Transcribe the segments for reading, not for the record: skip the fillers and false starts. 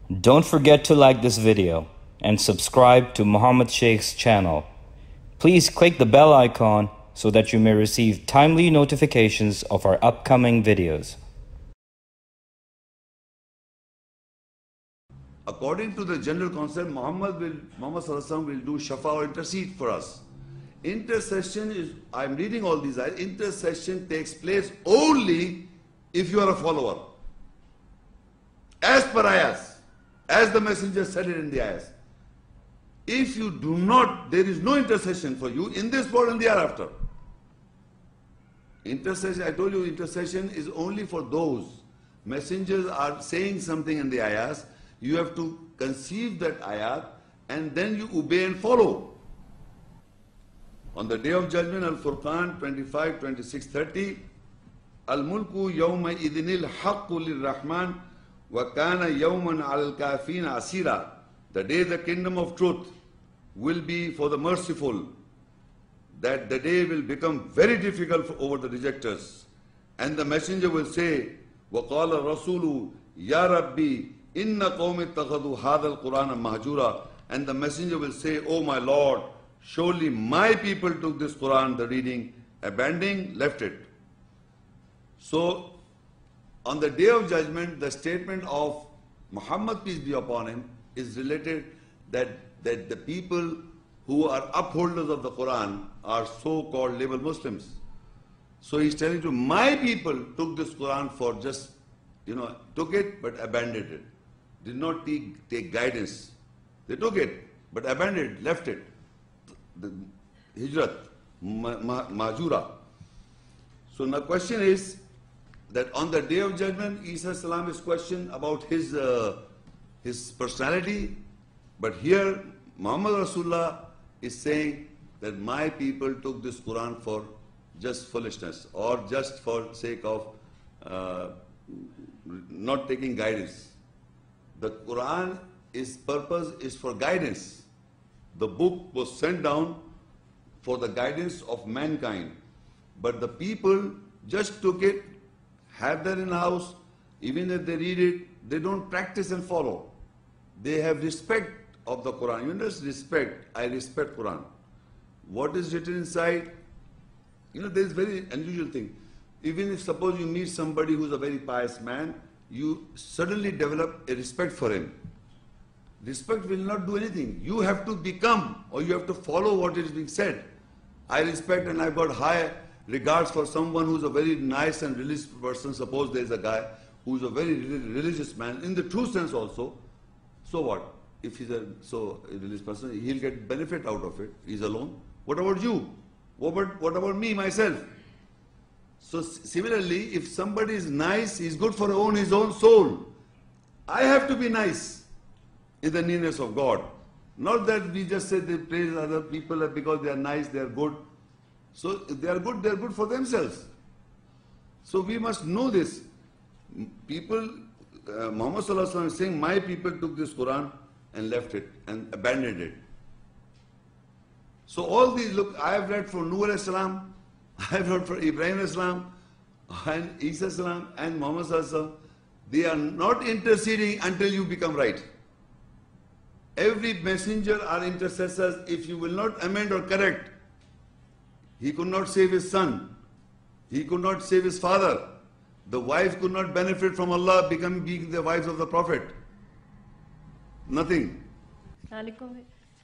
Don't forget to like this video and subscribe to Muhammad Sheikh's channel. Please click the bell icon so that you may receive timely notifications of our upcoming videos. According to the general concept, Muhammad Sallallahu Alaihi Wasallam will do shafa or intercede for us. Intercession is, I'm reading all these ayahs, intercession takes place only if you are a follower. As per ayahs, as the messenger said it in the ayahs. If you do not, there is no intercession for you in this world and the hereafter. Intercession, I told you, intercession is only for those. Messengers are saying something in the ayahs, you have to conceive that ayat and then you obey and follow. On the day of judgment, Al-Furqan 25, 26, 30, Al-Mulku yawma idhinil haqqu lirrahman wa kana yawman al-kafin asira. The day the kingdom of truth will be for the merciful, that the day will become very difficult over the rejectors. And the messenger will say, وَقَالَ الرَّسُولُ يَا رَبِّي إِنَّ قَوْمِ اتَّخَذُوا هَذَا الْقُرْآنَ مَهْجُورًا. And the messenger will say, oh my Lord, surely my people took this Quran, the reading, abandoning, left it. So, on the day of judgment, the statement of Muhammad, peace be upon him, is related that the people who are upholders of the Quran are so-called labeled Muslims. So he's telling you, my people took this Quran for just, took it but abandoned it. Did not take guidance. They took it but abandoned it, left it. The Hijrat, Mahjura. So the question is that on the day of judgment, Isa salam is questioned about his personality, but here Muhammad Rasulullah is saying that my people took this Quran for just foolishness or just for sake of not taking guidance. The Quran purpose is for guidance. The book was sent down for the guidance of mankind. But the people just took it, have that in the house, even if they read it, they don't practice and follow. They have respect of the Quran. You understand? Respect. I respect Quran. What is written inside? There is very unusual thing. Even if suppose you meet somebody who's a very pious man, you suddenly develop a respect for him. Respect will not do anything. You have to become or you have to follow what is being said. I respect and I've got high regards for someone who's a very nice and religious person. Suppose there's a guy who's a very religious man, in the true sense also. So what? If he's a religious person, he'll get benefit out of it. He's alone. What about you? What about me, myself? So similarly, if somebody is nice, he's good for his own soul. I have to be nice in the nearness of God. Not that we just say they praise other people because they are nice, they are good. So if they are good for themselves. So we must know this. People, Muhammad Sallallahu Alaihi Wasallam is saying, my people took this Quran and left it and abandoned it. So all these, look, I have read for Nuh alayhi salam, I have read for Ibrahim alayhi salam, and Isa salam, and Muhammad Sallallahu Alaihi Wasallam. They are not interceding until you become right. Every messenger are intercessors. If you will not amend or correct, he could not save his son. He could not save his father. The wife could not benefit from Allah being the wives of the Prophet. Nothing. Assalamualaikum.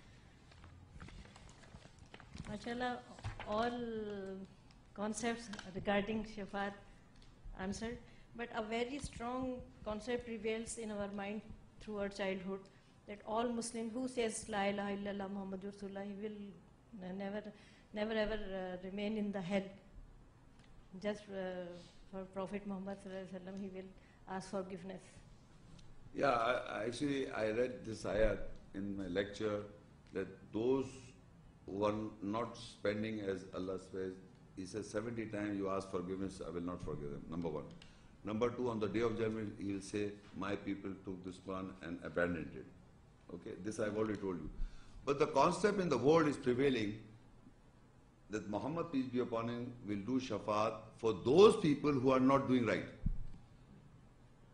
MashaAllah, all concepts regarding Shafaat answered, but a very strong concept prevails in our mind through our childhood, that all Muslim who says La ilaha illallah Muhammadur Rasulullah, he will never ever remain in the hell. Just for Prophet Muhammad sallallahu alaihi wasallam, he will ask forgiveness. Yeah, I read this ayat in my lecture that those who are not spending as Allah says, he says 70 times you ask forgiveness, I will not forgive them, number one. Number two, on the day of judgment, he will say, my people took this Quran and abandoned it. Okay, this I've already told you. But the concept in the world is prevailing that Muhammad, peace be upon him, will do shafaat for those people who are not doing right.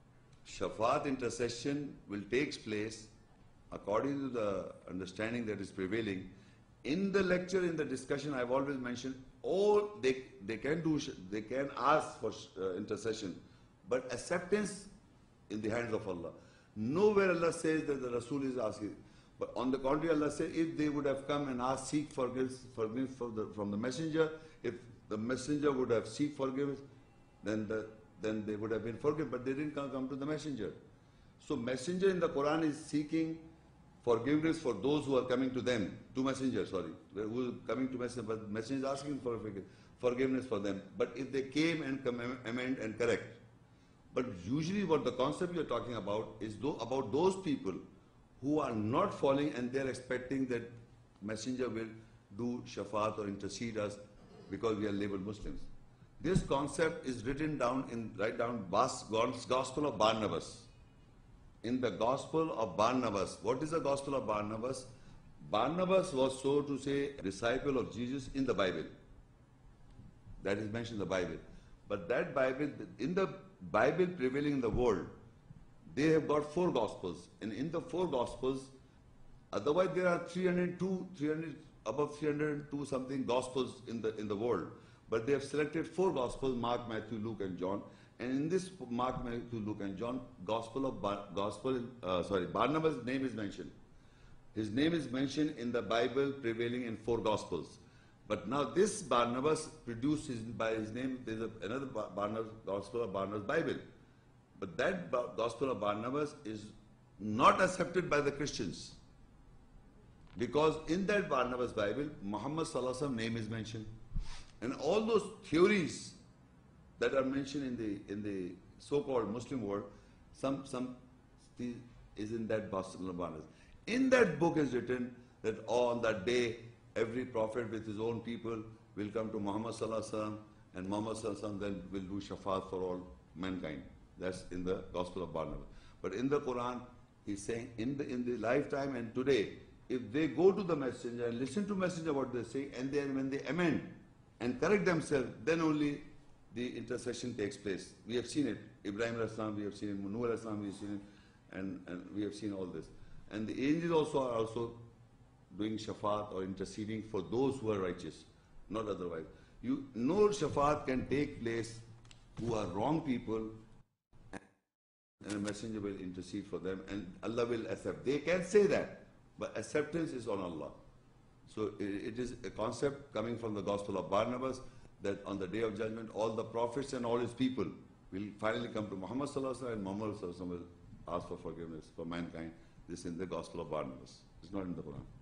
Shafaat intercession will take place according to the understanding that is prevailing. In the lecture, in the discussion, I've always mentioned, all they can ask for intercession, but acceptance in the hands of Allah. Nowhere Allah says that the Rasul is asking. But on the contrary, Allah says, if they would have come and asked, seek forgiveness from the messenger, if the messenger would have seek forgiveness, then they would have been forgiven. But they didn't come to the messenger. So messenger in the Quran is seeking forgiveness for those who are coming to them, to messenger, sorry, who are coming to messenger, but messenger is asking for forgiveness for them. But if they came and amend and correct. But usually what the concept you're talking about is about those people who are not falling and they're expecting that messenger will do shafaat or intercede us because we are labeled Muslims. This concept is written down write down Gospel of Barnabas. In the Gospel of Barnabas, what is the Gospel of Barnabas? Barnabas was, so to say, a disciple of Jesus in the Bible. That is mentioned in the Bible. But that Bible, in the Bible prevailing in the world, they have got 4 Gospels. And in the 4 Gospels, otherwise there are above 302 something Gospels in the world. But they have selected 4 Gospels, Mark, Matthew, Luke and John. And in this Mark, Matthew, Luke and John, Barnabas' name is mentioned. His name is mentioned in the Bible prevailing in 4 Gospels. But now this Barnabas produced by his name, there's another Gospel of Barnabas Bible. But that Gospel of Barnabas is not accepted by the Christians. Because in that Barnabas Bible, Muhammad Sallallahu Alaihi Wasallam name is mentioned. And all those theories that are mentioned in the so-called Muslim world, some is in that Gospel of Barnabas. In that book is written that on that day, every prophet with his own people will come to Muhammad Sallallahu Alaihi Wasallam, and Muhammad Sallallahu Alaihi Wasallam then will do shafaat for all mankind. That's in the Gospel of Barnabas. But in the Quran, he's saying in the lifetime and today, if they go to the messenger and listen to messenger what they say, and then when they amend and correct themselves, then only the intercession takes place. We have seen it. Ibrahim al-Islam, we have seen it. Nuh al-Islam, we have seen it. And we have seen all this. And the angels are also doing shafaat or interceding for those who are righteous, not otherwise. No shafaat can take place who are wrong people, and a messenger will intercede for them and Allah will accept. They can say that, but acceptance is on Allah. So it is a concept coming from the Gospel of Barnabas that on the Day of Judgment, all the prophets and all his people will finally come to Muhammad Sallallahu Alaihi Wasallam, and Muhammad Sallallahu Alaihi Wasallam will ask for forgiveness for mankind. This is in the Gospel of Barnabas. It's not in the Quran.